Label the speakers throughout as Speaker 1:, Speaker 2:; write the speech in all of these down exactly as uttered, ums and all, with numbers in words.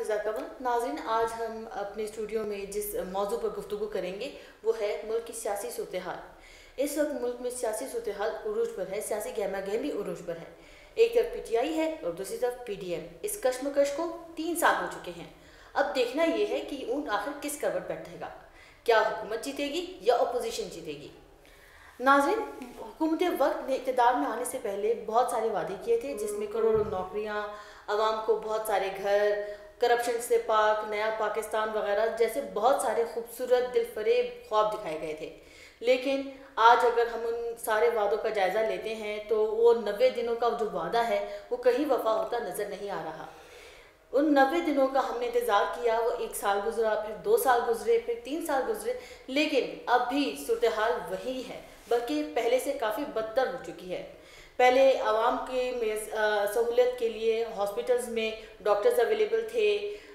Speaker 1: فضا کنول. ناظرین، آج ہم اپنے اسٹوڈیو میں جس موضوع پر گفتگو کریں گے وہ ہے ملک کی سیاسی صورتحال. اس وقت ملک میں سیاسی صورتحال عروج پر ہے، سیاسی گہما گہمی عروج پر ہے. ایک طرف پی ٹی آئی ہے اور دوسری طرف پی ڈی ایم. اس کشمکش کو تین سال ہو چکے ہیں. اب دیکھنا یہ ہے کہ اونٹ آخر کس کروٹ بیٹھے گا. کیا حکومت جیتے گی یا اپوزیشن جیتے گی؟ ناظرین، حکومت وقت نے اقتدار میں آنے سے پہلے بہت سارے وعدے کیے تھے، جس میں کروڑوں نوکریاں، عوام کو بہت سارے گھر، کرپشن سے پاک، نیا پاکستان وغیرہ جیسے بہت سارے خوبصورت دل فریب خواب دکھائے گئے تھے. لیکن آج اگر ہم ان سارے وعدوں کا جائزہ لیتے ہیں تو وہ نوے دنوں کا جو وعدہ ہے وہ کہیں وفا ہوتا نظر نہیں آ رہا. ان نوے دنوں کا ہم نے انتظار کیا، وہ ایک سال گزرا، پھر دو سال گزرے، پھر تین سال گزرے، لیکن اب بھی صورتحال وہی ہے، بلکہ پہلے سے کافی بدتر ہو چکی ہے. پہلے عوام کے سہولت کے لیے ہاسپٹلز میں ڈاکٹرز اویلیبل تھے،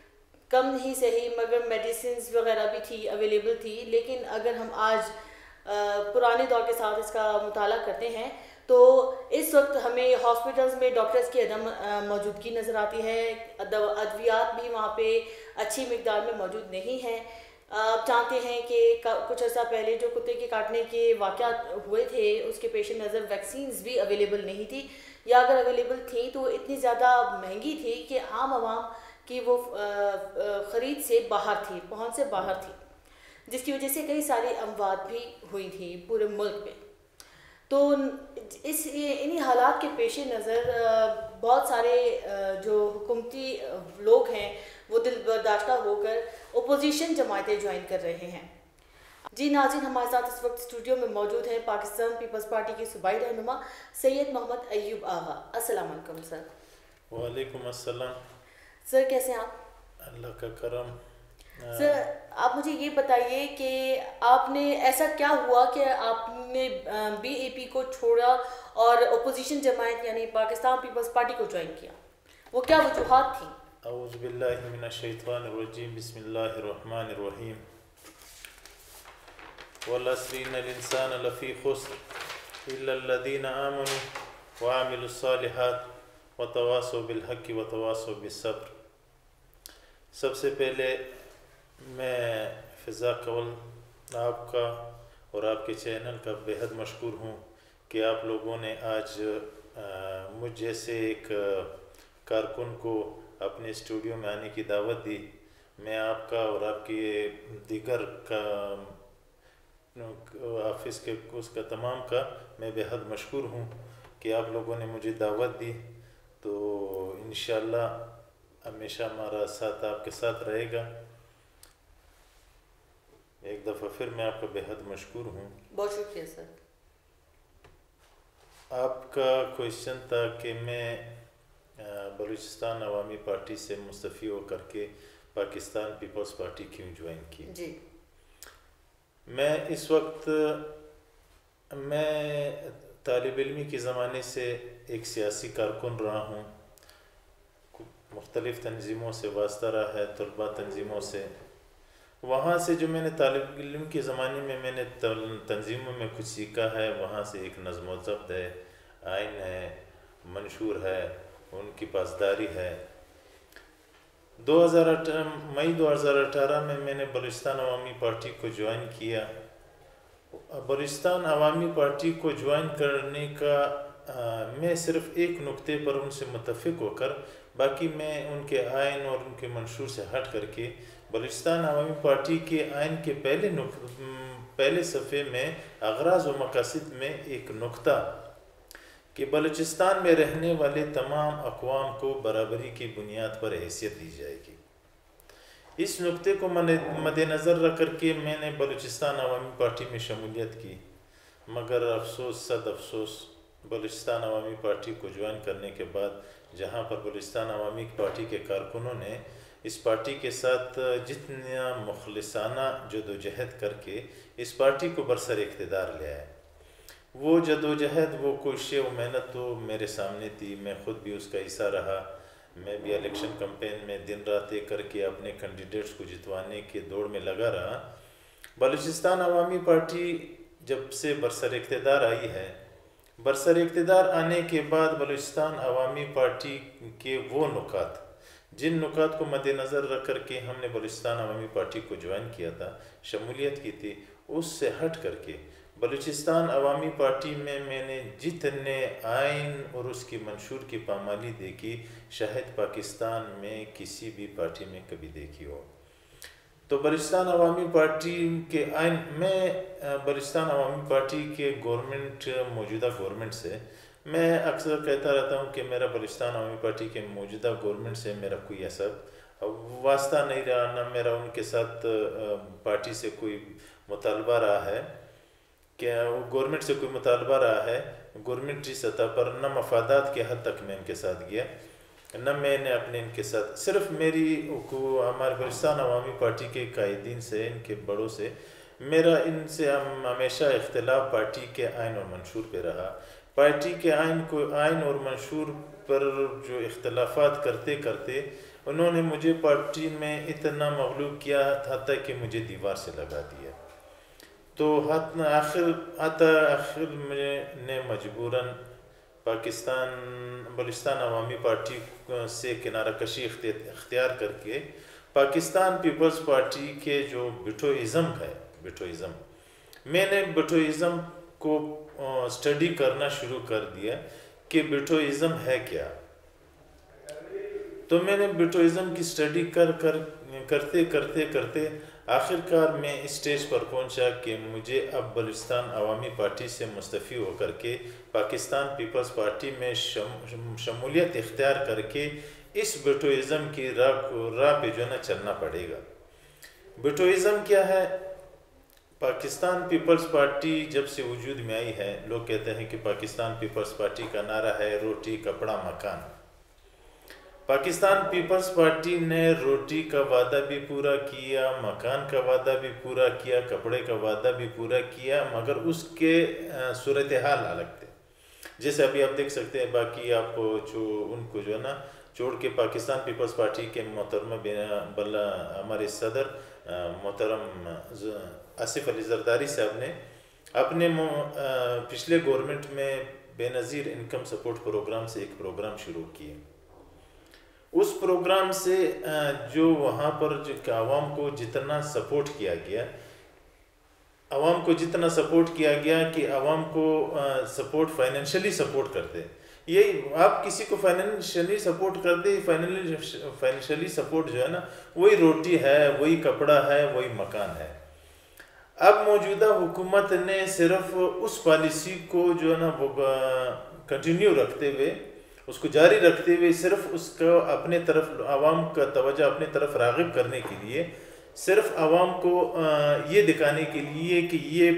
Speaker 1: کم ہی صحیح مگر میڈیسنز وغیرہ بھی تھی اویلیبل تھی. لیکن اگر ہم آج پرانے دور کے ساتھ اس کا مطالعہ کرتے ہیں تو اس وقت ہمیں ہاسپٹلز میں ڈاکٹرز کی عدم موجودگی نظر آتی ہے. ادویات بھی وہاں پہ اچھی مقدار میں موجود نہیں ہیں. آپ جانتے ہیں کہ کچھ عرصہ پہلے جو کتے کے کاٹنے کے واقعات ہوئے تھے اس کے پیش نظر ویکسینز بھی اویلیبل نہیں تھی، یا اگر اویلیبل تھیں تو اتنی زیادہ مہنگی تھی کہ عام عوام کی وہ خرید سے باہر تھی، پہنچ سے باہر تھی، جس کی وجہ سے کئی ساری اموات بھی ہوئی تھیں پورے ملک میں. تو اس انہی حالات کے پیش نظر بہت سارے جو حکومتی لوگ ہیں وہ دل برداشتہ ہو کر اپوزیشن جماعتیں جوائن کر رہے ہیں. جی ناظرین، ہمارے ساتھ اس وقت اسٹوڈیو میں موجود ہیں پاکستان پیپلز پارٹی کے صوبائی رہنما سید محمد ایوب آغا. السلام علیکم سر.
Speaker 2: وعلیکم السلام.
Speaker 1: سر کیسے ہیں آپ؟
Speaker 2: اللہ کا کرم.
Speaker 1: سر آپ مجھے یہ بتائیے کہ آپ نے ایسا کیا ہوا کہ آپ نے بی اے پی کو چھوڑا اور اپوزیشن جماعت یعنی پاکستان پیپلز پارٹی کو جوائن کیا؟ وہ کیا وجوہات تھیں؟
Speaker 2: اعوذ باللہ من الشیطان الرجیم، بسم اللہ الرحمن الرحیم. والعصر ان الانسان لفی خسر الا الذین آمنوا وعملوا الصالحات وتواصوا بالحق وتواصوا بالصبر. سب سے پہلے میں فضا کنول آپ کا اور آپ کے چینل کا بہت مشکور ہوں کہ آپ لوگوں نے آج مجھ جیسے ایک کارکن کو اپنے اسٹوڈیو میں آنے کی دعوت دی. میں آپ کا اور آپ کی دیگر کا آفس کے اس کا تمام کا میں بہت مشکور ہوں کہ آپ لوگوں نے مجھے دعوت دی. تو انشاءاللہ ہمیشہ ہمارا ساتھ آپ کے ساتھ رہے گا. ایک دفعہ پھر میں آپ کا بہت مشکور ہوں.
Speaker 1: بہت شکریہ سر.
Speaker 2: آپ کا کوئسچن تھا کہ میں بلوچستان عوامی پارٹی سے مستعفی ہو کر کے پاکستان پیپلز پارٹی کیوں جوائن کی.
Speaker 1: جی
Speaker 2: میں اس وقت میں طالب علمی کے زمانے سے ایک سیاسی کارکن رہا ہوں. مختلف تنظیموں سے واسطہ رہا ہے، طلباء تنظیموں سے. وہاں سے جو میں نے طالب علم کے زمانے میں میں نے تنظیموں میں کچھ سیکھا ہے، وہاں سے ایک نظم و ضبط ہے، آئین ہے، منشور ہے، ان کی پاسداری ہے. دو ہزار مئی دو ہزار اٹھارہ میں میں نے بلوچستان عوامی پارٹی کو جوائن کیا. بلوچستان عوامی پارٹی کو جوائن کرنے کا میں صرف ایک نقطے پر ان سے متفق ہو کر، باقی میں ان کے آئین اور ان کے منشور سے ہٹ کر کے بلوچستان عوامی پارٹی کے آئین کے پہلے پہلے صفحے میں اغراض و مقاصد میں ایک نقطہ کہ بلوچستان میں رہنے والے تمام اقوام کو برابری کی بنیاد پر حیثیت دی جائے گی. اس نقطے کو مد نظر رکھ کر کے میں نے بلوچستان عوامی پارٹی میں شمولیت کی. مگر افسوس صد افسوس بلوچستان عوامی پارٹی کو جوائن کرنے کے بعد، جہاں پر بلوچستان عوامی پارٹی کے کارکنوں نے اس پارٹی کے ساتھ جتنا مخلصانہ جد و جہد کر کے اس پارٹی کو برسر اقتدار لے آئے، وہ جد و جہد، وہ کوشش و محنت تو میرے سامنے تھی. میں خود بھی اس کا حصہ رہا. میں بھی الیکشن کمپین میں دن رات ایک کر کے اپنے کینڈیڈیٹس کو جتوانے کے دوڑ میں لگا رہا. بلوچستان عوامی پارٹی جب سے برسر اقتدار آئی ہے، برسر اقتدار آنے کے بعد بلوچستان عوامی پارٹی کے وہ نکات جن نکات کو مد نظر رکھ کر کے ہم نے بلوچستان عوامی پارٹی کو جوائن کیا تھا، شمولیت کی تھی، اس سے ہٹ کر کے بلوچستان عوامی پارٹی میں میں نے جتنے آئین اور اس کی منشور کی پامالی دیکھی شاید پاکستان میں کسی بھی پارٹی میں کبھی دیکھی ہو۔ تو بلوچستان عوامی پارٹی کے آئین میں بلوچستان عوامی پارٹی کے گورنمنٹ موجودہ گورنمنٹ سے میں اکثر کہتا رہتا ہوں کہ میرا بلوچستان عوامی پارٹی کے موجودہ گورنمنٹ سے میرا کوئی ایسا واسطہ نہیں رہا، نہ میرا ان کے ساتھ پارٹی سے کوئی مطالبہ رہا ہے کہ گورنمنٹ سے کوئی مطالبہ رہا ہے گورنمنٹی سطح پر، نہ مفادات کے حد تک میں ان کے ساتھ گیا، نہ میں نے اپنے ان کے ساتھ صرف میری ہمارے بلوچستان عوامی پارٹی کے قائدین سے، ان کے بڑوں سے میرا ان سے ہمیشہ اختلاف پارٹی کے آئین اور منشور پہ رہا۔ پارٹی کے آئین کو آئین اور منشور پر جو اختلافات کرتے کرتے انہوں نے مجھے پارٹی میں اتنا مغلوب کیا تھا کہ مجھے دیوار سے لگا دیا۔ تو آخر آتا آخر میں نے مجبوراً پاکستان بلوچستان عوامی پارٹی سے کنارہ کشی اختیار کر کے پاکستان پیپلز پارٹی کے جو بٹوئزم ہے بٹوئزم میں نے بٹوئزم کو اسٹڈی کرنا شروع کر دیا کہ بٹوئزم ہے کیا۔ تو میں نے بٹوئزم کی اسٹڈی کر کر کرتے کرتے کرتے آخر کار میں اس اسٹیج پر پہنچا کہ مجھے اب بلوچستان عوامی پارٹی سے مستعفی ہو کر کے پاکستان پیپلز پارٹی میں شمولیت اختیار کر کے اس بٹوئزم کی راہ کو راہ پہ جو ہے نا چلنا پڑے گا۔ بٹوئزم کیا ہے؟ پاکستان پیپلز پارٹی جب سے وجود میں آئی ہے، لوگ کہتے ہیں کہ پاکستان پیپلز پارٹی کا نعرہ ہے روٹی کپڑا مکان۔ پاکستان پیپلز پارٹی نے روٹی کا وعدہ بھی پورا کیا، مکان کا وعدہ بھی پورا کیا، کپڑے کا وعدہ بھی پورا کیا، مگر اس کے صورتحال الگ تھے۔ جیسے ابھی آپ دیکھ سکتے ہیں، باقی آپ جو ان کو جو ہے نا چھوڑ کے پاکستان پیپلز پارٹی کے محترمہ بلا ہمارے صدر محترم آصف علی زرداری صاحب نے اپنے پچھلے گورنمنٹ میں بے نظیر انکم سپورٹ پروگرام سے ایک پروگرام شروع کیے۔ اس پروگرام سے جو وہاں پر عوام کو جتنا سپورٹ کیا گیا عوام کو جتنا سپورٹ کیا گیا کہ عوام کو سپورٹ فائنینشلی سپورٹ کرتے، یہی آپ کسی کو فائنینشلی سپورٹ کرتے، فائنینشلی سپورٹ جو ہے نا وہی روٹی ہے، وہی کپڑا ہے، وہی مکان ہے۔ اب موجودہ حکومت نے صرف اس پالیسی کو جو ہے نا وہ کنٹینیو رکھتے ہوئے، اس کو جاری رکھتے ہوئے، صرف اس کو اپنے طرف عوام کا توجہ اپنے طرف راغب کرنے کے لیے، صرف عوام کو یہ دکھانے کے لیے کہ یہ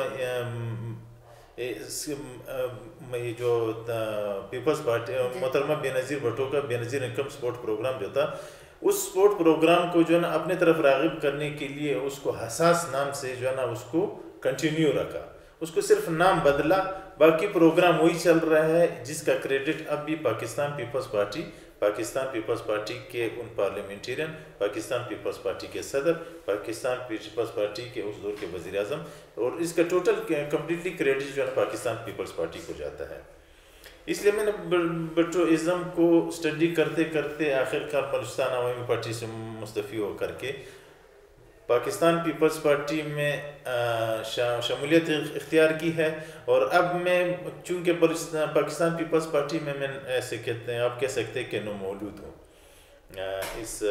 Speaker 2: جو پیپلز پارٹی محترمہ بے نظیر بھٹو کا بے نظیر انکم سپورٹ پروگرام جو تھا، اس سپورٹ پروگرام کو جو ہے نا اپنے طرف راغب کرنے کے لیے اس کو حساس نام سے جو ہے نا اس کو کنٹینیو رکھا، اس کو صرف نام بدلا، باقی پروگرام وہی چل رہا ہے، جس کا کریڈٹ اب بھی Pakistan Peoples Party Pakistan Peoples Party کے ان پارلیمنٹیرین، پاکستان پیپلز پارٹی کے صدر، پاکستان پیپلز پارٹی کے اس دور کے وزیر اعظم، اور اس کا ٹوٹل کمپلیٹلی کریڈٹ جو ہے پاکستان پیپلز پارٹی کو جاتا ہے۔ اس لیے میں نے بٹوئزم کو اسٹڈی کرتے کرتے آخر کار بلوچستان عوامی پارٹی سے مستعفی ہو کر کے پاکستان پیپلز پارٹی میں شمولیت اختیار کی ہے، اور اب میں چونکہ پاکستان پیپلز پارٹی میں میں ایسے کہتے ہیں، آپ کہہ سکتے ہیں کہ نومولود ہوں اس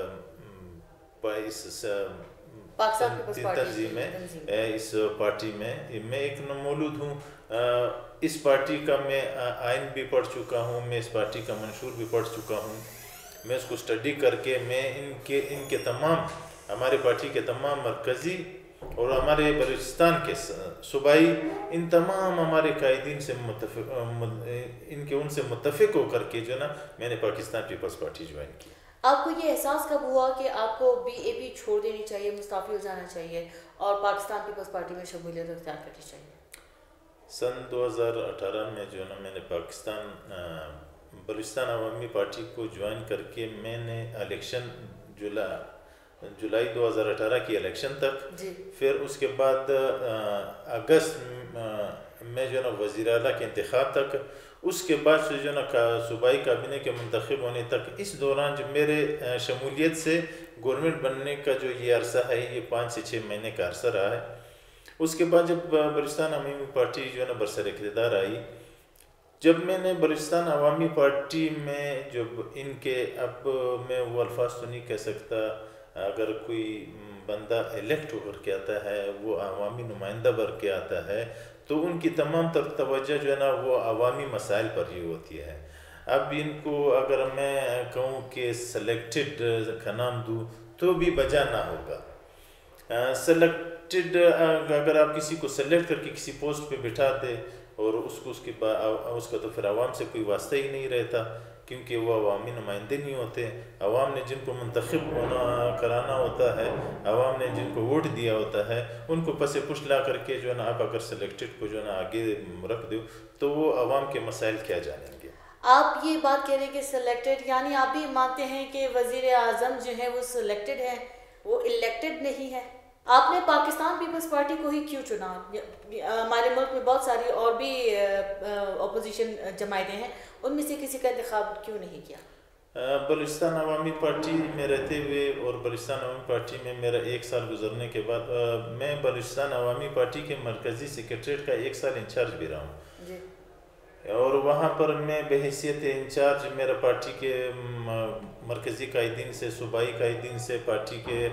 Speaker 2: اس تنظیم میں، اس پارٹی میں میں ایک نومولود ہوں۔ اس پارٹی کا میں آئین بھی پڑھ چکا ہوں، میں اس پارٹی کا منشور بھی پڑھ چکا ہوں، میں اس کو اسٹڈی کر کے میں ان کے ان کے تمام ہمارے پارٹی کے تمام مرکزی اور ہمارے بلوچستان کے صوبائی ان تمام ہمارے قائدین سے متفق ان کے ان سے متفق ہو کر کے جو ہے نا میں نے پاکستان پیپلز پارٹی جوائن کی۔
Speaker 1: آپ کو یہ احساس کب ہوا کہ آپ کو بی اے پی چھوڑ دینی چاہیے، مستعفی ہو جانا چاہیے اور پاکستان پیپلز پارٹی میں شمولیت اختیار کرنی چاہیے؟
Speaker 2: سن دو ہزار اٹھارہ میں جو ہے نا میں نے پاکستان بلوچستان عوامی پارٹی کو جوائن کر کے میں نے الیکشن جولائی جولائی دو ہزار اٹھارہ کی الیکشن تک، پھر اس کے بعد اگست میں جو ہے نا وزیر اعلیٰ کے انتخاب تک، اس کے بعد سے جو ہے نا صوبائی کابینہ کے منتخب ہونے تک، اس دوران جو میرے شمولیت سے گورنمنٹ بننے کا جو یہ عرصہ ہے یہ پانچ سے چھ مہینے کا عرصہ رہا ہے۔ اس کے بعد جب بلوچستان عوامی پارٹی جو ہے نا برسر اقتدار آئی، جب میں نے بلوچستان عوامی پارٹی میں جب ان کے، اب میں وہ الفاظ تو نہیں کہہ سکتا، اگر کوئی بندہ الیکٹ ہو کر کے آتا ہے، وہ عوامی نمائندہ بن کے آتا ہے، تو ان کی تمام تر توجہ جو ہے نا وہ عوامی مسائل پر ہی ہوتی ہے۔ اب ان کو اگر میں کہوں کہ سلیکٹڈ کا نام دوں تو بھی بجا نہ ہوگا۔ سلیکٹڈ اگر آپ کسی کو سلیکٹ کر کے کسی پوسٹ پہ بٹھاتے اور اس کو اس کی اس کا تو پھر عوام سے کوئی واسطہ ہی نہیں رہتا، کیونکہ وہ عوامی نمائندے نہیں ہوتے۔ عوام نے جن کو منتخب ہونا کرانا ہوتا ہے، عوام نے جن کو ووٹ دیا ہوتا ہے، ان کو پس پش لا کر کے جو ہے نا آپ اگر سلیکٹڈ کو جو ہے نا آگے رکھ دو تو وہ عوام کے مسائل کیا جانیں گے۔
Speaker 1: آپ یہ بات کہہ رہے ہیں کہ سلیکٹڈ، یعنی آپ بھی مانتے ہیں کہ وزیر اعظم جو ہیں وہ سلیکٹڈ ہیں، وہ الیکٹڈ نہیں ہے؟ آپ نے پاکستان پیپلز پارٹی کو ہی کیوں چنا؟ ہمارے ملک میں بہت ساری اور بھی اپوزیشن جماعتیں ہیں، ان میں سے کسی کا انتخاب کیوں نہیں کیا؟
Speaker 2: بلوچستان عوامی پارٹی میں رہتے ہوئے اور بلوچستان عوامی پارٹی میں میرا ایک سال گزرنے کے بعد، میں بلوچستان عوامی پارٹی کے مرکزی سیکریٹریٹ کا ایک سال انچارج بھی رہا ہوں
Speaker 1: جی،
Speaker 2: اور وہاں پر میں بحیثیت انچارج میرا پارٹی کے مرکزی قائدین سے، صوبائی قائدین سے، پارٹی کے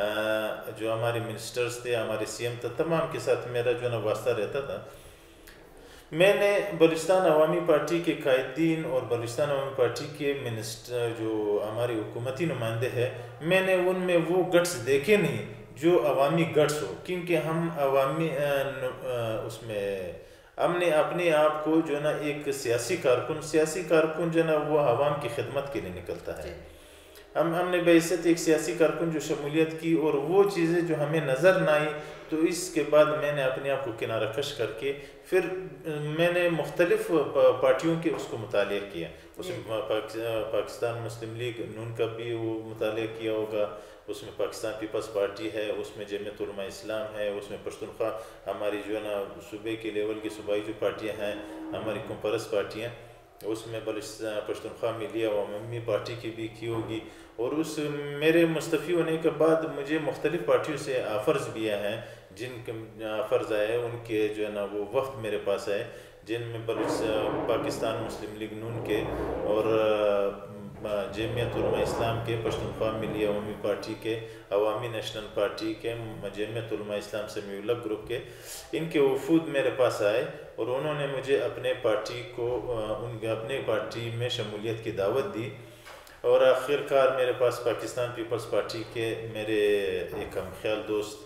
Speaker 2: جو ہمارے منسٹرز تھے، ہمارے سی ایم تھے، تمام کے ساتھ میرا جو ہے نا واسطہ رہتا تھا۔ میں نے بلوچستان عوامی پارٹی کے قائدین اور بلوچستان عوامی پارٹی کے منسٹر جو ہماری حکومتی نمائندے ہیں، میں نے ان میں وہ گٹس دیکھے نہیں جو عوامی گٹس ہو، کیونکہ ہم عوامی اس میں ہم نے اپنے آپ کو جو ہے نا ایک سیاسی کارکن سیاسی کارکن جو ہے نا وہ عوام کی خدمت کے لیے نکلتا ہے۔ ہم ہم نے بحیثیت ایک سیاسی کارکن جو شمولیت کی اور وہ چیزیں جو ہمیں نظر نہ آئی، تو اس کے بعد میں نے اپنے آپ کو کنارہ کش کر کے پھر میں نے مختلف پارٹیوں کے اس کو مطالعہ کیا۔ اس میں پاکستان مسلم لیگ نون کا بھی وہ مطالعہ کیا ہوگا، اس میں پاکستان پیپلز پارٹی ہے، اس میں جمعیت علماء اسلام ہے، اس میں پشتونخوا ہماری جو ہے نا صوبے کے لیول کی صوبائی جو پارٹیاں ہیں ہماری کمپرس پارٹیاں، اس میں بلوچستان پشتونخوا ملیہ عوامی پارٹی کی بھی کی ہوگی۔ اور اس میرے مستعفی ہونے کے بعد مجھے مختلف پارٹیوں سے آفرز بھی آئے ہیں، جن کے آفرز آئے ان کے جو ہے نا وہ وفد میرے پاس آئے، جن میں بلوچ پاکستان مسلم لیگ نون کے اور جمعیت علماء اسلام کے، پشتونخوا ملیہ عوامی پارٹی کے، عوامی نیشنل پارٹی کے، جمعیت علماء اسلام سمیع الحق گروپ کے، ان کے وفود میرے پاس آئے اور انہوں نے مجھے اپنے پارٹی کو ان اپنے پارٹی میں شمولیت کی دعوت دی۔ اور آخر کار میرے پاس پاکستان پیپلز پارٹی کے میرے ایک ہم خیال دوست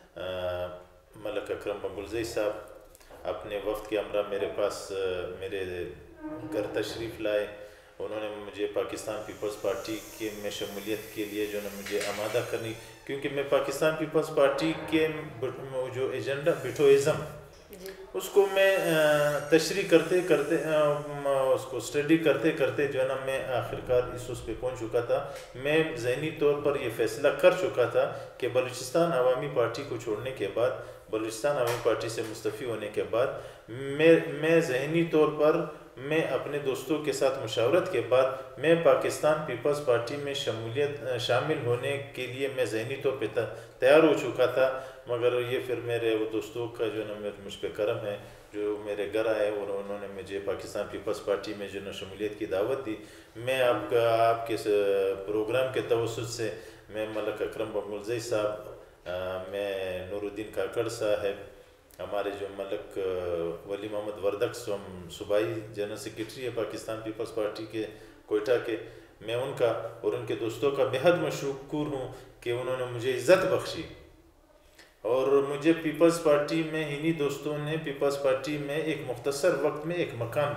Speaker 2: ملک اکرم بنگلزئی صاحب اپنے وفد کے ہمراہ میرے پاس میرے گھر تشریف لائے۔ انہوں نے مجھے پاکستان پیپلز پارٹی کے میں شمولیت کے لیے جو ہے مجھے آمادہ کرنی، کیونکہ میں پاکستان پیپلز پارٹی کے جو ایجنڈا بٹوئزم اس کو میں تشریح کرتے کرتے اس کو اسٹڈی کرتے کرتے جو ہے نا میں آخر کار اس اس پہ پہنچ چکا تھا۔ میں ذہنی طور پر یہ فیصلہ کر چکا تھا کہ بلوچستان عوامی پارٹی کو چھوڑنے کے بعد، بلوچستان عوامی پارٹی سے مستعفی ہونے کے بعد میں میں ذہنی طور پر میں اپنے دوستوں کے ساتھ مشاورت کے بعد میں پاکستان پیپلز پارٹی میں شمولیت شامل ہونے کے لیے میں ذہنی طور پہ تیار ہو چکا تھا، مگر یہ پھر میرے وہ دوستوں کا جو ہے نا مجھ پہ کرم ہے جو میرے گھر آئے اور انہوں نے مجھے پاکستان پیپلز پارٹی میں جو ہے نا شمولیت کی دعوت دی۔ میں آپ کا آپ کے پروگرام کے توسط سے میں ملک اکرم بنگلزئی صاحب، میں نور الدین کاکڑ صاحب، ہمارے جو ملک ولی محمد وردک ہم صوبائی جنرل سیکریٹری ہے پاکستان پیپلز پارٹی کے کوئٹہ کے، میں ان کا اور ان کے دوستوں کا بہت مشکور ہوں کہ انہوں نے مجھے عزت بخشی اور مجھے پیپلز پارٹی میں انہی دوستوں نے پیپلز پارٹی میں ایک مختصر وقت میں ایک مقام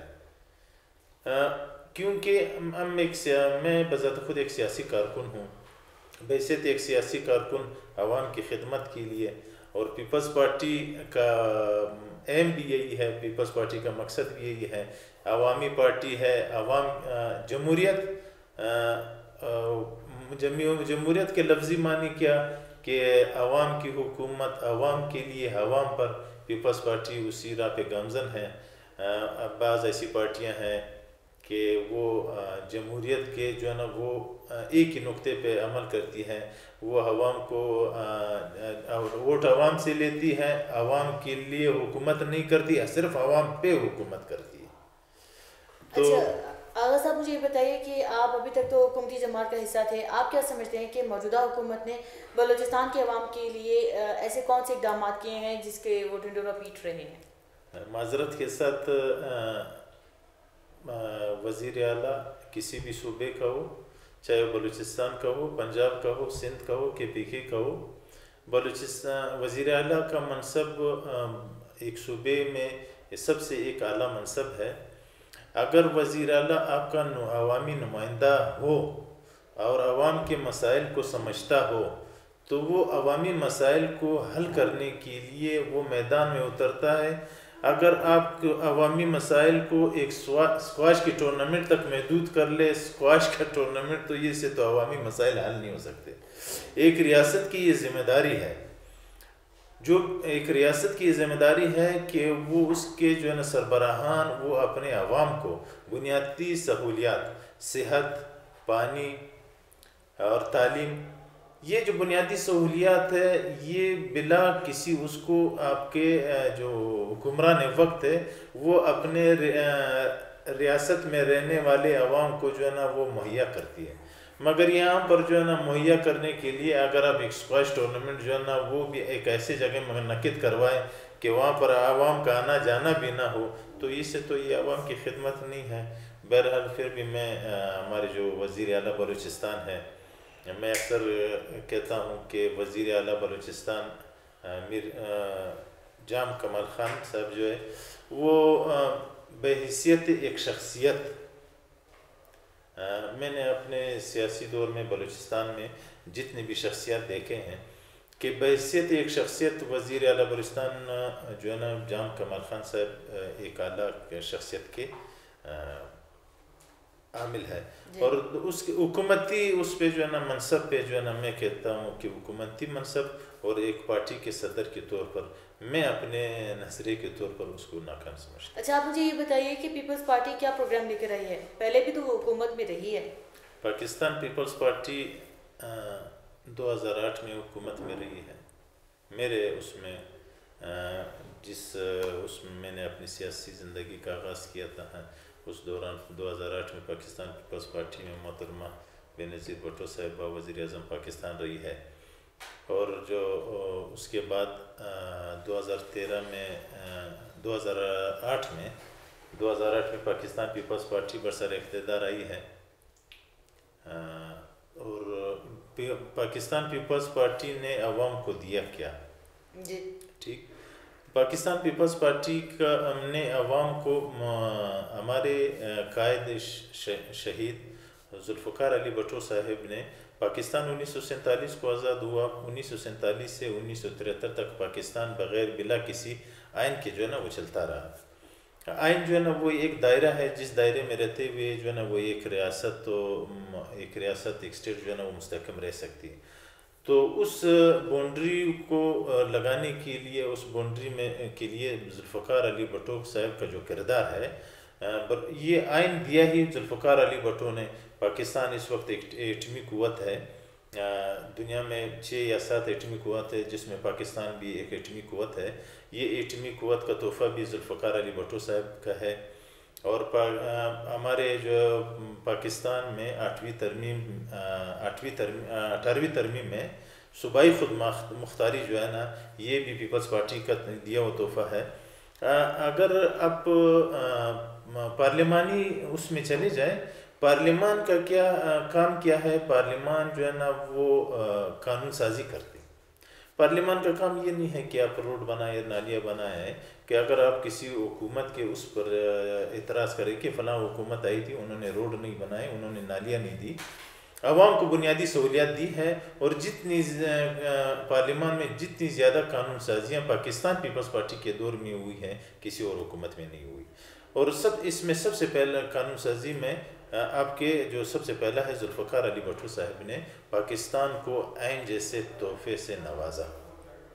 Speaker 2: دلایا، کیونکہ ہم ایک میں بذات خود ایک سیاسی کارکن ہوں، بحیثیت ایک سیاسی کارکن عوام کی خدمت کے لیے، اور پیپلز پارٹی کا ایم بھی یہی ہے، پیپلز پارٹی کا مقصد بھی یہی ہے، عوامی پارٹی ہے، عوام جمہوریت جمہوریت کے لفظی معنی کیا کہ عوام کی حکومت، عوام کے لیے، عوام پر، پیپلز پارٹی اسی راہ پہ گامزن ہے. بعض ایسی پارٹیاں ہیں کہ وہ جمہوریت کے جو ہے نا وہ ایک ہی نقطے پہ عمل کرتی ہیں, وہ عوام کو ووٹ عوام سے لیتی ہے, عوام کے لیے حکومت نہیں کرتی, صرف عوام پہ حکومت کرتی ہے.
Speaker 1: تو آغا صاحب مجھے یہ بتائیے کہ آپ ابھی تک تو حکومتی جماعت کا حصہ تھے, آپ کیا سمجھتے ہیں کہ موجودہ حکومت نے بلوچستان کے عوام کے لیے ایسے کون سے اقدامات کیے ہیں جس کے وہ ڈنڈورا پیٹ رہے ہیں؟
Speaker 2: معذرت کے ساتھ وزیر اعلیٰ کسی بھی صوبے کا ہو, چاہے بلوچستان کا ہو, پنجاب کا ہو, سندھ کا ہو, کے پی کے کا ہو, بلوچستان وزیر اعلیٰ کا منصب ایک صوبے میں سب سے ایک اعلیٰ منصب ہے. اگر وزیر اعلیٰ آپ کا عوامی نمائندہ ہو اور عوام کے مسائل کو سمجھتا ہو تو وہ عوامی مسائل کو حل کرنے کے لیے وہ میدان میں اترتا ہے. اگر آپ عوامی مسائل کو ایک اسکواش کے ٹورنامنٹ تک محدود کر لے, اسکواش کا ٹورنامنٹ, تو یہ سے تو عوامی مسائل حل نہیں ہو سکتے. ایک ریاست کی یہ ذمہ داری ہے, جو ایک ریاست کی ذمہ داری ہے کہ وہ اس کے جو ہے نا سربراہان وہ اپنے عوام کو بنیادی سہولیات, صحت, پانی اور تعلیم, یہ جو بنیادی سہولیات ہے یہ بلا کسی اس کو آپ کے جو حکمران وقت ہے وہ اپنے ریاست میں رہنے والے عوام کو جو ہے نا وہ مہیا کرتی ہے. مگر یہاں پر جو ہے نا مہیا کرنے کے لیے اگر آپ ایک اسکواش ٹورنامنٹ جو ہے نا وہ بھی ایک ایسی جگہ منعقد کروائیں کہ وہاں پر عوام کا آنا جانا بھی نہ ہو, تو اس سے تو یہ عوام کی خدمت نہیں ہے. بہرحال پھر بھی میں ہمارے جو وزیر اعلیٰ بلوچستان ہے, میں اکثر کہتا ہوں کہ وزیر اعلیٰ بلوچستان میر جام کمال خان صاحب جو ہے وہ بحیثیت ایک شخصیت, میں نے اپنے سیاسی دور میں بلوچستان میں جتنے بھی شخصیات دیکھے ہیں کہ بحیثیت ایک شخصیت وزیر اعلیٰ بلوچستان جو ہے نا جام کمال خان صاحب ایک اعلیٰ شخصیت کے عامل ہے. اور اس کے حکومتی اس پہ جو ہے نا منصب پہ جو ہے نا میں کہتا ہوں کہ حکومتی منصب اور ایک پارٹی کے صدر کے طور پر میں اپنے نظریے کے طور پر اس کو ناکام سمجھتا ہوں.
Speaker 1: اچھا آپ مجھے یہ بتائیے کہ پیپلز پارٹی کیا پروگرام لے کر آئی ہے؟ پہلے بھی تو وہ حکومت میں رہی ہے.
Speaker 2: پاکستان پیپلز پارٹی دو ہزار آٹھ میں حکومت میں رہی ہے. میرے اس میں جس اس میں میں نے اپنی سیاسی زندگی کا آغاز کیا تھا اس دوران دو ہزار آٹھ میں پاکستان پیپلز پارٹی میں محترمہ بینظیر بھٹو صاحبہ وزیر اعظم پاکستان رہی ہے. اور جو اس کے بعد دو ہزار تیرہ میں دو ہزار آٹھ میں دو ہزار آٹھ میں پاکستان پیپلز پارٹی برسر اقتدار آئی ہے. اور پاکستان پیپلز پارٹی نے عوام کو دیا کیا؟
Speaker 1: جی
Speaker 2: ٹھیک, پاکستان پیپلز پارٹی کا ہم نے عوام کو ہمارے قائد شہید ذوالفقار علی بھٹو صاحب نے پاکستان انیس سو سینتالیس کو آزاد ہوا, انیس سو سینتالیس سے انیس سو تریہتر تک پاکستان بغیر بلا کسی آئین کے جو ہے نا وہ چلتا رہا. آئین جو ہے نا وہ ایک دائرہ ہے جس دائرے میں رہتے ہوئے جو ہے نا وہ ایک ریاست تو ایک ریاست ایک اسٹیٹ جو ہے نا وہ مستحکم رہ سکتی ہے. تو اس باؤنڈری کو لگانے کے لیے اس باؤنڈری میں کے لیے ذوالفقار علی بھٹو صاحب کا جو کردار ہے, یہ آئین دیا ہی ذوالفقار علی بھٹو نے. پاکستان اس وقت ایک ایٹمی قوت ہے, دنیا میں چھ یا سات ایٹمی قوت ہے جس میں پاکستان بھی ایک ایٹمی قوت ہے. یہ ایٹمی قوت کا تحفہ بھی ذوالفقار علی بھٹو صاحب کا ہے. اور ہمارے جو پاکستان میں آٹھویں ترمیم آٹھویں ترمیم اٹھارہویں ترمیم میں صوبائی خود مختاری جو ہے نا یہ بھی پیپلز پارٹی کا دیا ہوا تحفہ ہے. اگر آپ پارلیمانی اس میں چلے جائیں, پارلیمان کا کیا کام کیا ہے, پارلیمان جو ہے نا وہ قانون سازی کرتے. پارلیمان کا کام یہ نہیں ہے کہ آپ روڈ بنائے نالیاں بنائے, کہ اگر آپ کسی حکومت کے اس پر اعتراض کریں کہ فلاں حکومت آئی تھی انہوں نے روڈ نہیں بنائے, انہوں نے نالیاں نہیں دی, عوام کو بنیادی سہولیات دی ہے. اور جتنی پارلیمان میں جتنی زیادہ قانون سازیاں پاکستان پیپلز پارٹی کے دور میں ہوئی ہیں کسی اور حکومت میں نہیں ہوئی. اور سب اس میں سب سے پہلا قانون سازی میں آپ کے جو سب سے پہلا ہے ذوالفقار علی بھٹو صاحب نے پاکستان کو آئین جیسے تحفے سے نوازا.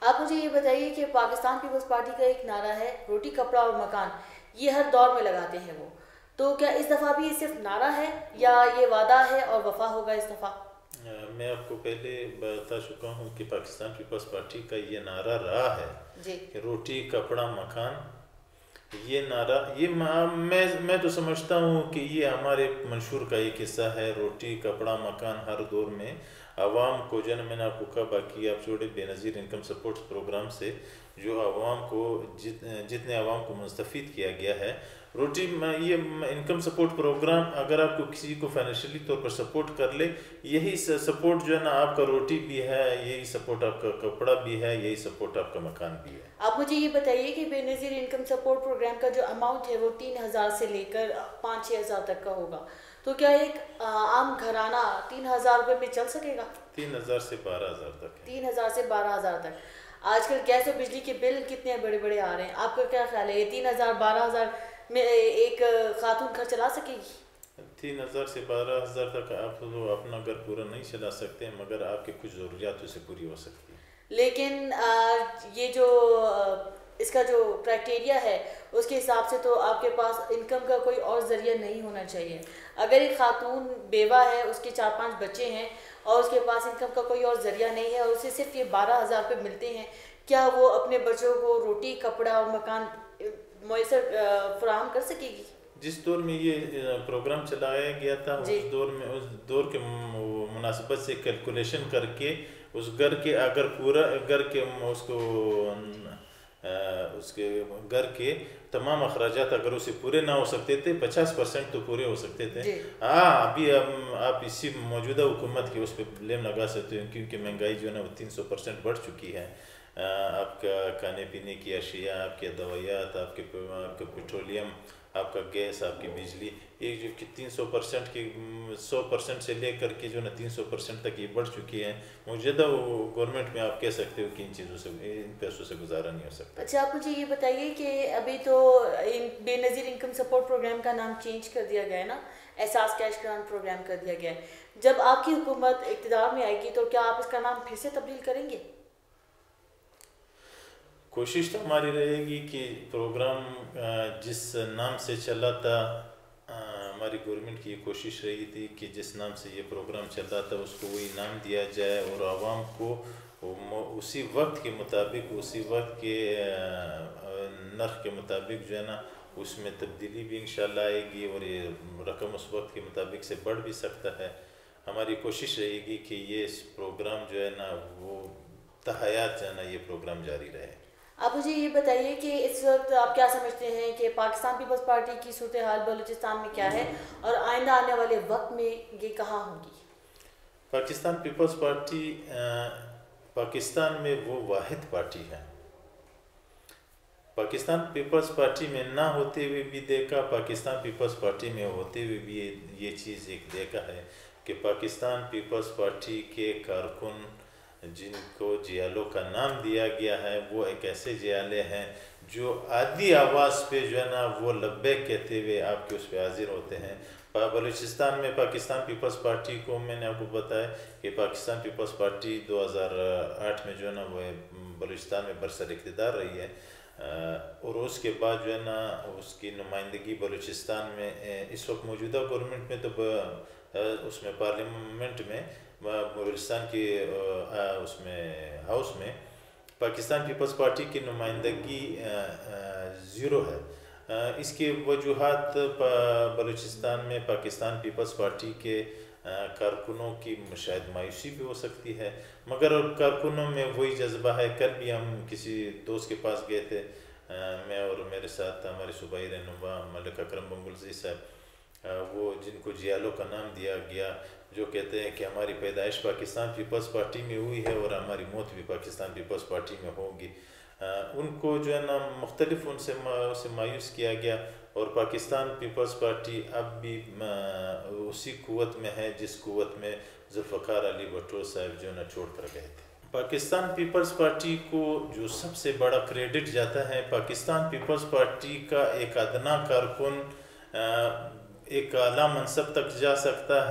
Speaker 1: آپ مجھے یہ بتائیے کہ پاکستان پیپلز پارٹی کا ایک نعرہ ہے روٹی کپڑا اور مکان، یہ ہر دور میں لگاتے ہیں وہ، تو کیا اس دفعہ بھی یہ صرف نعرہ ہے یا یہ وعدہ ہے اور وفا ہوگا اس دفعہ؟
Speaker 2: میں آپ کو پہلے بتا چکا ہوں کہ پاکستان پیپلز پارٹی کا یہ نعرہ رہا ہے
Speaker 1: جی
Speaker 2: کہ روٹی کپڑا مکان، یہ نعرہ یہ میں میں تو سمجھتا ہوں کہ یہ ہمارے منشور کا ایک حصہ ہے۔ روٹی کپڑا مکان ہر دور میں عوام کو، جو میں نے آپ کو کہا باقی آپ چھوڑے بے نظیر انکم سپورٹس پروگرام سے جو عوام کو جت جتنے عوام کو مستفید کیا گیا ہے، روٹی یہ انکم سپورٹ پروگرام اگر آپ کو کسی کو فائنینشلی طور پر سپورٹ کر لے، یہی سپورٹ جو ہے نا آپ کا روٹی بھی ہے، یہی سپورٹ آپ کا کپڑا بھی ہے، یہی سپورٹ آپ کا مکان بھی ہے۔
Speaker 1: آپ مجھے یہ بتائیے کہ بے نظیر انکم سپورٹ پروگرام کا جو اماؤنٹ ہے وہ تین ہزار سے لے کر پانچ چھ ہزار تک کا ہوگا، تو کیا ایک عام گھرانہ تین ہزار روپے میں چل سکے گا؟
Speaker 2: تین ہزار سے بارہ ہزار تک ہے۔
Speaker 1: تین ہزار سے بارہ ہزار تک۔ آج کل گیس اور بجلی کے بل کتنے بڑے بڑے آ رہے ہیں، آپ کا کیا خیال ہے یہ تین ہزار بارہ ہزار میں ایک خاتون گھر چلا سکے گی؟
Speaker 2: تین ہزار سے بارہ ہزار تک آپ تو اپنا گھر پورا نہیں چلا سکتے، مگر آپ کے کچھ ضروریات اسے پوری ہو سکتی ہے۔
Speaker 1: لیکن یہ جو اس کا جو کرائٹیریا ہے اس کے حساب سے تو آپ کے پاس انکم کا کوئی اور ذریعہ نہیں ہونا چاہیے۔ اگر ایک خاتون بیوہ ہے، اس کے چار پانچ بچے ہیں اور اس کے پاس انکم کا کوئی اور ذریعہ نہیں ہے اور اسے صرف یہ بارہ ہزار روپے ملتے ہیں، کیا وہ اپنے بچوں کو روٹی کپڑا اور مکان میسر فراہم کر سکے گی؟
Speaker 2: جس دور میں یہ پروگرام چلایا گیا تھا اس دور میں اس دور کے مناسبت سے کیلکولیشن کر کے اس گھر کے اگر پورا گھر کے اس کو اس کے گھر کے تمام اخراجات اگر اسے پورے نہ ہو سکتے تھے، پچاس پرسنٹ تو پورے ہو سکتے تھے۔ ہاں ابھی آپ اسی موجودہ حکومت کے اس پہ بلیم لگا سکتے ہیں کیونکہ مہنگائی جو ہے نا وہ تین سو پرسنٹ بڑھ چکی ہے۔ آپ کا کھانے پینے کی اشیاء، آپ کے دوائیات، آپ کے آپ کا پیٹرولیم، آپ کا گیس، آپ کی بجلی، یہ جو کہ تین سو پرسنٹ کی سو پرسنٹ سے لے کر کے جو نا تین سو پرسنٹ تک یہ بڑھ چکی ہے۔ موجودہ گورنمنٹ میں آپ کہہ سکتے ہو کہ ان چیزوں سے ان پیسوں سے گزارا نہیں ہو سکتا۔
Speaker 1: اچھا آپ مجھے یہ بتائیے کہ ابھی تو بے نظیر انکم سپورٹ پروگرام کا نام چینج کر دیا گیا ہے نا، احساس کیش گرانٹ پروگرام کر دیا گیا ہے، جب آپ کی حکومت اقتدار میں آئے گی تو کیا آپ اس کا نام پھر سے تبدیل کریں گے؟
Speaker 2: کوشش تو ہماری رہے گی کہ پروگرام جس نام سے چلا تھا، ہماری گورنمنٹ کی یہ کوشش رہی تھی کہ جس نام سے یہ پروگرام چل رہا تھا اس کو وہی نام دیا جائے اور عوام کو اسی وقت کے مطابق اسی وقت کے نرخ کے مطابق جو ہے نا اس میں تبدیلی بھی انشاءاللہ آئے گی اور یہ رقم اس وقت کے مطابق سے بڑھ بھی سکتا ہے۔ ہماری کوشش رہے گی کہ یہ پروگرام جو ہے نا وہ تحیات جو ہے نا یہ پروگرام جاری رہے۔
Speaker 1: آپ مجھے یہ بتائیے کہ اس وقت آپ کیا سمجھتے ہیں کہ پاکستان پیپلز پارٹی کی صورتحال بلوچستان میں کیا ہے اور آئندہ آنے والے وقت میں یہ کہاں ہوگی؟
Speaker 2: پاکستان پیپلز پارٹی پاکستان میں وہ واحد پارٹی ہے۔ پاکستان پیپلز پارٹی میں نہ ہوتے ہوئے بھی دیکھا، پاکستان پیپلز پارٹی میں ہوتے ہوئے بھی یہ چیز ایک دیکھا ہے کہ پاکستان پیپلز پارٹی کے کارکن جن کو جیالوں کا نام دیا گیا ہے وہ ایک ایسے جیالے ہیں جو عادی آواز پہ جو ہے نا وہ لبیک کہتے ہوئے آپ کے اس پہ حاضر ہوتے ہیں۔ بلوچستان میں پاکستان پیپلز پارٹی کو میں نے آپ کو بتایا کہ پاکستان پیپلز پارٹی دو ہزار آٹھ میں جو ہے نا وہ بلوچستان میں برسر اقتدار رہی ہے اور اس کے بعد جو ہے نا اس کی نمائندگی بلوچستان میں اس وقت موجودہ گورنمنٹ میں تو اس میں پارلیمنٹ میں بلوچستان کی اس میں ہاؤس میں پاکستان پیپلز پارٹی کی نمائندگی زیرو ہے۔ اس کی وجوہات بلوچستان میں پاکستان پیپلز پارٹی کے کارکنوں کی شاید مایوسی بھی ہو سکتی ہے، مگر کارکنوں میں وہی جذبہ ہے۔ کل بھی ہم کسی دوست کے پاس گئے تھے، میں اور میرے ساتھ ہمارے صوبائی رہنما ملک اکرم بنگلزی صاحب، وہ جن کو جیالوں کا نام دیا گیا، جو کہتے ہیں کہ ہماری پیدائش پاکستان پیپلز پارٹی میں ہوئی ہے اور ہماری موت بھی پاکستان پیپلز پارٹی میں ہوگی۔ ان کو جو ہے نا مختلف ان سے اسے مایوس کیا گیا اور پاکستان پیپلز پارٹی اب بھی اسی قوت میں ہے جس قوت میں ذوالفقار علی بھٹو صاحب جو ہے نا چھوڑ کر گئے تھے۔ پاکستان پیپلز پارٹی کو جو سب سے بڑا کریڈٹ جاتا ہے، پاکستان پیپلز پارٹی کا ایک ادنا کارکن ایک اعلیٰ منصب تک جا سکتا ہے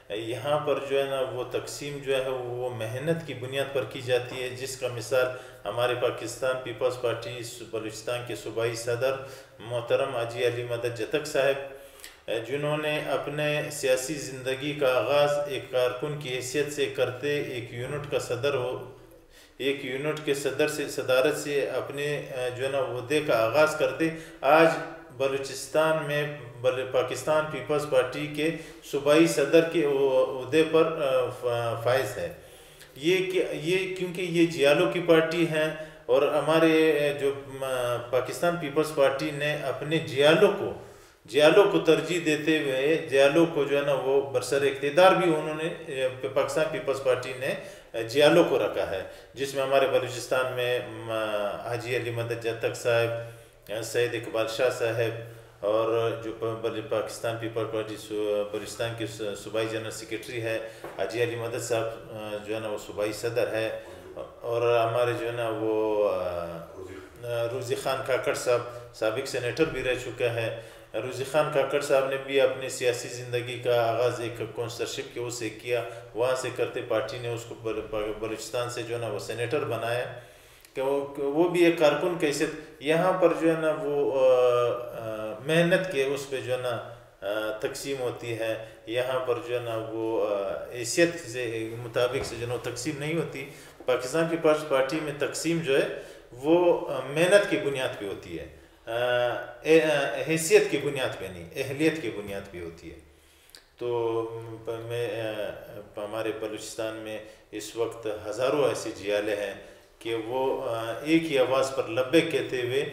Speaker 2: یہاں پر جو ہے نا وہ تقسیم جو ہے وہ محنت کی بنیاد پر کی جاتی ہے، جس کا مثال ہمارے پاکستان پیپلز پارٹی بلوچستان کے صوبائی صدر محترم حاجی علی مدد جتک صاحب، جنہوں نے اپنے سیاسی زندگی کا آغاز ایک کارکن کی حیثیت سے کرتے ایک یونٹ کا صدر ہو ایک یونٹ کے صدر سے صدارت سے اپنے جو ہے نا عہدے کا آغاز کرتے آج بلوچستان میں پاکستان پیپلز پارٹی کے صوبائی صدر کے عہدے پر فائز ہے۔ یہ کہ یہ کیونکہ یہ جیالوں کی پارٹی ہیں اور ہمارے جو پاکستان پیپلز پارٹی نے اپنے جیالوں کو جیالوں کو ترجیح دیتے ہوئے جیالوں کو جو ہے نا وہ برسر اقتدار بھی انہوں نے پاکستان پیپلز پارٹی نے جیالوں کو رکھا ہے، جس میں ہمارے بلوچستان میں حاجی علی مدد جتک صاحب، سید اقبال شاہ صاحب، اور جو پاکستان پیپل پارٹی بلوچستان کے صوبائی جنرل سیکریٹری ہے حاجی علی مدد صاحب جو ہے نا وہ صوبائی صدر ہے، اور ہمارے جو ہے نا وہ روزی خان کاکڑ صاحب سابق سینیٹر بھی رہ چکا ہے۔ روزی خان کاکڑ صاحب نے بھی اپنی سیاسی زندگی کا آغاز ایک کونسلرشپ کے اس سے کیا، وہاں سے کرتے پارٹی نے اس کو بلوچستان سے جو ہے نا وہ سینیٹر بنایا کہ وہ بھی ایک کارکن کی حیثیت یہاں پر جو ہے نا وہ محنت کے اس پہ جو ہے نا تقسیم ہوتی ہے، یہاں پر جو ہے نا وہ حیثیت سے مطابق سے جو ہے نا تقسیم نہیں ہوتی۔ پاکستان پیپلز پارٹی میں تقسیم جو ہے وہ محنت کی بنیاد پہ ہوتی ہے، حیثیت کی بنیاد پہ نہیں، اہلیت کی بنیاد پہ ہوتی ہے۔ تو میں ہمارے بلوچستان میں اس وقت ہزاروں ایسے جیالے ہیں کہ وہ ایک ہی آواز پر لبیک کہتے ہوئے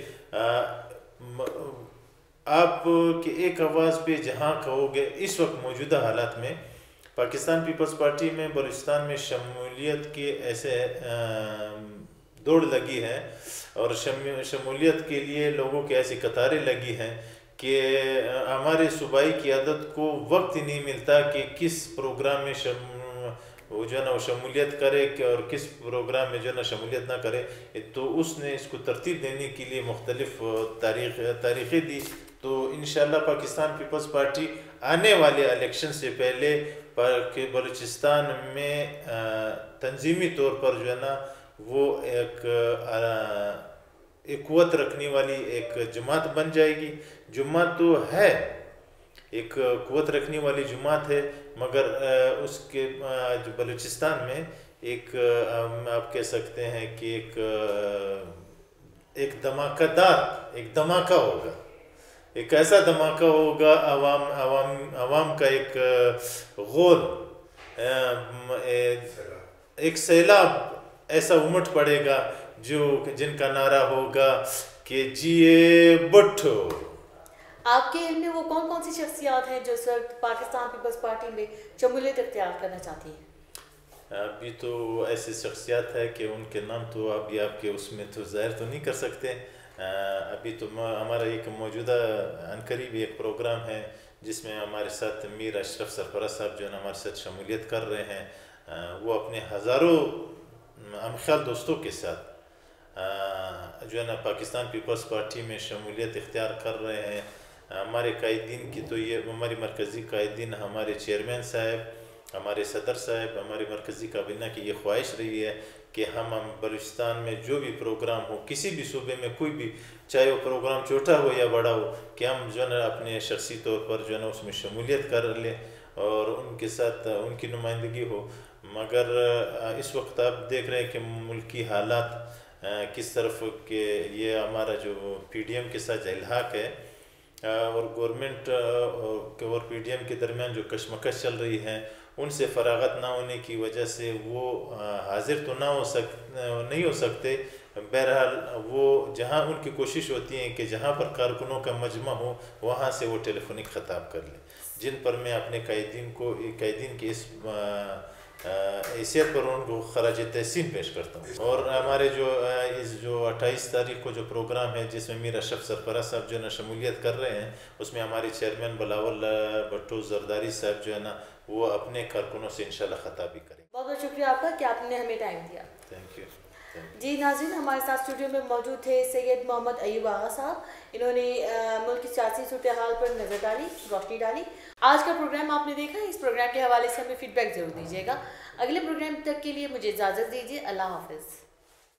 Speaker 2: آپ کے ایک آواز پہ جہاں کہو گے، اس وقت موجودہ حالات میں پاکستان پیپلز پارٹی میں بلوچستان میں شمولیت کے ایسے دوڑ لگی ہے اور شمولیت کے لیے لوگوں کی ایسی قطاریں لگی ہیں کہ ہمارے صوبائی قیادت کو وقت نہیں ملتا کہ کس پروگرام میں شم وہ جو ہے نا وہ شمولیت کرے اور کس پروگرام میں جو ہے نا شمولیت نہ کرے، تو اس نے اس کو ترتیب دینے کے لیے مختلف تاریخ تاریخیں دی۔ تو انشاءاللہ پاکستان پیپلز پارٹی آنے والے الیکشن سے پہلے بلوچستان میں تنظیمی طور پر جو ہے نا وہ ایک ایک قوت رکھنے والی ایک جماعت بن جائے گی۔ جماعت تو ہے، ایک قوت رکھنے والی جماعت ہے، مگر اس کے جو بلوچستان میں ایک آپ کہہ سکتے ہیں کہ ایک ایک دھماکہ دار ایک دھماکہ ہوگا، ایک ایسا دھماکہ ہوگا، عوام عوام عوام کا ایک غول، ایک سیلاب ایسا امٹ پڑے گا جو جن کا نعرہ ہوگا کہ جیے بھٹو۔
Speaker 1: آپ کے علم میں وہ کون کون سی شخصیات ہیں جو اس وقت پاکستان پیپلز پارٹی میں شمولیت اختیار کرنا چاہتی ہیں؟
Speaker 2: ابھی تو ایسی شخصیات ہے کہ ان کے نام تو ابھی آپ کے اس میں تو ظاہر تو نہیں کر سکتے۔ ابھی تو ہمارا ایک موجودہ عنقریب ایک پروگرام ہے جس میں ہمارے ساتھ میر اشرف سرفراز صاحب جو ہے نا ہمارے ساتھ شمولیت کر رہے ہیں، وہ اپنے ہزاروں ہمخیال دوستوں کے ساتھ جو ہے نا پاکستان پیپلز پارٹی میں شمولیت اختیار کر رہے ہیں۔ ہمارے قائدین کی تو یہ ہماری مرکزی قائدین، ہمارے چیئرمین صاحب، ہمارے صدر صاحب، ہماری مرکزی کابینہ کی یہ خواہش رہی ہے کہ ہم ہم بلوچستان میں جو بھی پروگرام ہو، کسی بھی صوبے میں کوئی بھی، چاہے وہ پروگرام چھوٹا ہو یا بڑا ہو، کہ ہم جو ہے نا اپنے شخصی طور پر جو ہے نا اس میں شمولیت کر لیں اور ان کے ساتھ ان کی نمائندگی ہو۔ مگر اس وقت آپ دیکھ رہے ہیں کہ ملکی حالات کس طرف کہ یہ ہمارا جو پی ڈی ایم کے ساتھ الحاق ہے اور گورنمنٹ اور پی ڈی ایم کے درمیان جو کشمکش چل رہی ہے، ان سے فراغت نہ ہونے کی وجہ سے وہ حاضر تو نہ ہو سک نہیں ہو سکتے۔ بہرحال وہ جہاں ان کی کوشش ہوتی ہے کہ جہاں پر کارکنوں کا مجمع ہو وہاں سے وہ ٹیلی فونک خطاب کر لیں، جن پر میں اپنے قائدین کو قائدین کی اس حیثیت پر ان کو خراج تحسین پیش کرتا ہوں۔ اور ہمارے جو اس جو اٹھائیس تاریخ کو جو پروگرام ہے جس میں میر اشرف سرفراز صاحب جو ہے نا شمولیت کر رہے ہیں، اس میں ہمارے چیئرمین بلاول بھٹو زرداری صاحب جو ہے نا وہ اپنے کارکنوں سے انشاءاللہ خطابی کریں۔
Speaker 1: بہت بہت شکریہ آپ کا کہ آپ نے ہمیں ٹائم دیا۔
Speaker 2: Thank you.
Speaker 1: जी नाज़रीन, हमारे साथ स्टूडियो में मौजूद थे सैयद मोहम्मद अयूब आगा साहब। इन्होंने मुल्क की सियासी सूरत हाल पर नज़र डाली, रोशनी डाली। आज का प्रोग्राम आपने देखा, इस प्रोग्राम के हवाले से हमें फीडबैक ज़रूर दीजिएगा। अगले प्रोग्राम तक के लिए मुझे इजाज़त दीजिए। अल्लाह हाफ़िज़।